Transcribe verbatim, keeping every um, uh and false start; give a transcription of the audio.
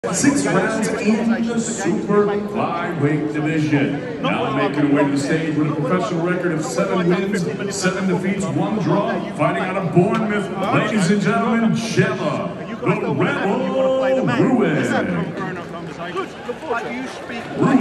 Six rounds in the super flyweight division. Now making her way to the stage with a professional record of seven wins, seven defeats, one draw, fighting out of Bournemouth, ladies and gentlemen, Gemma, the Rebel Ruin.